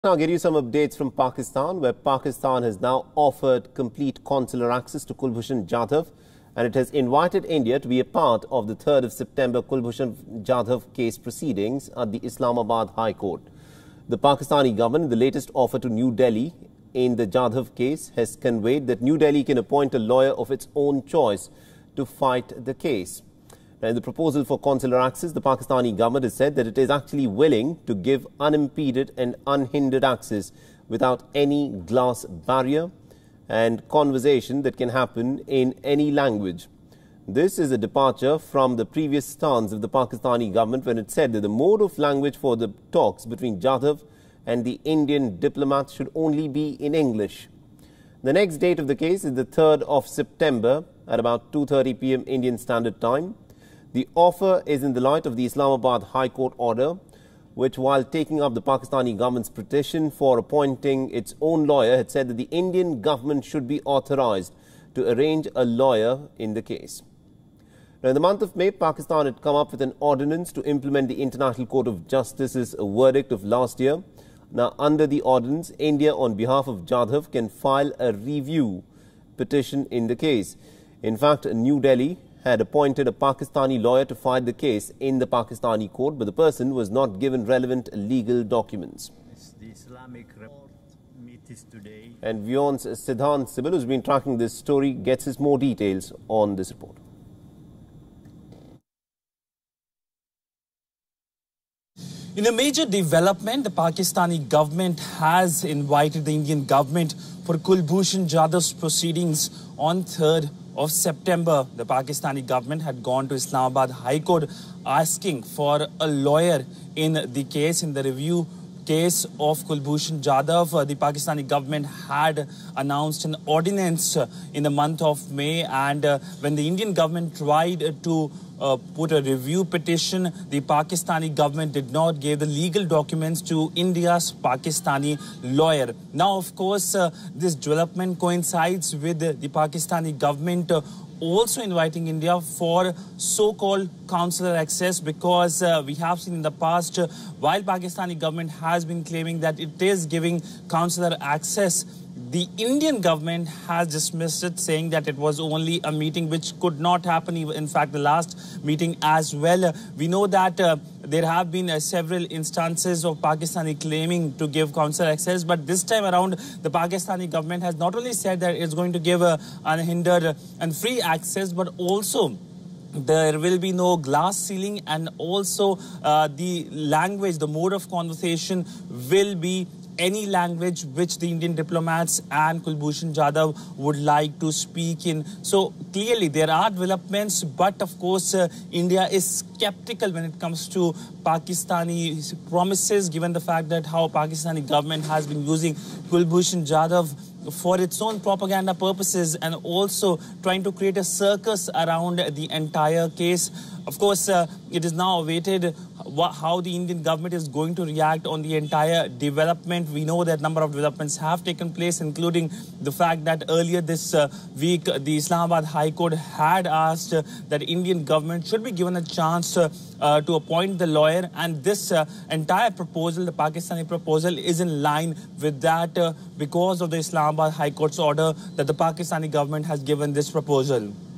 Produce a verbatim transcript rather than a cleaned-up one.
I'll give you some updates from Pakistan, where Pakistan has now offered complete consular access to Kulbhushan Jadhav, and it has invited India to be a part of the third of September Kulbhushan Jadhav case proceedings at the Islamabad High Court. The Pakistani government, in the latest offer to New Delhi in the Jadhav case, has conveyed that New Delhi can appoint a lawyer of its own choice to fight the case. Now, in the proposal for consular access, the Pakistani government has said that it is actually willing to give unimpeded and unhindered access without any glass barrier and conversation that can happen in any language. This is a departure from the previous stance of the Pakistani government when it said that the mode of language for the talks between Jadhav and the Indian diplomats should only be in English. The next date of the case is the third of September at about two thirty p m Indian Standard Time. The offer is in the light of the Islamabad High Court order, which, while taking up the Pakistani government's petition for appointing its own lawyer, had said that the Indian government should be authorized to arrange a lawyer in the case. Now, in the month of May, Pakistan had come up with an ordinance to implement the International Court of Justice's verdict of last year. Now, under the ordinance, India, on behalf of Jadhav, can file a review petition in the case. In fact, New Delhi had appointed a Pakistani lawyer to fight the case in the Pakistani court, but the person was not given relevant legal documents. The Islamic report meets today. And Vyon's Siddhant Sibil, who's been tracking this story, gets us more details on this report. In a major development, the Pakistani government has invited the Indian government for Kulbhushan Jadhav's proceedings on third of September. The Pakistani government had gone to Islamabad High Court asking for a lawyer in the case, in the review case of Kulbhushan Jadhav. Uh, the Pakistani government had announced an ordinance uh, in the month of May, and uh, when the Indian government tried uh, to uh, put a review petition, the Pakistani government did not give the legal documents to India's Pakistani lawyer. Now, of course, uh, this development coincides with uh, the Pakistani government uh, also inviting India for so-called consular access, because uh, we have seen in the past, uh, while Pakistani government has been claiming that it is giving consular access, the Indian government has dismissed it, saying that it was only a meeting which could not happen. In fact, the last meeting as well. Uh, we know that uh, there have been uh, several instances of Pakistani claiming to give consular access, but this time around, the Pakistani government has not only said that it's going to give uh, unhindered and free access, but also there will be no glass ceiling, and also uh, the language, the mode of conversation will be any language which the Indian diplomats and Kulbhushan Jadhav would like to speak in. So clearly there are developments, but of course uh, India is skeptical when it comes to Pakistani promises, given the fact that how Pakistani government has been using Kulbhushan Jadhav for its own propaganda purposes and also trying to create a circus around the entire case. Of course, uh, it is now awaited how the Indian government is going to react on the entire development. We know that a number of developments have taken place, including the fact that earlier this uh, week, the Islamabad High Court had asked uh, that Indian government should be given a chance uh, uh, to appoint the lawyer. And this uh, entire proposal, the Pakistani proposal, is in line with that uh, because of the Islamabad High Court's order that the Pakistani government has given this proposal.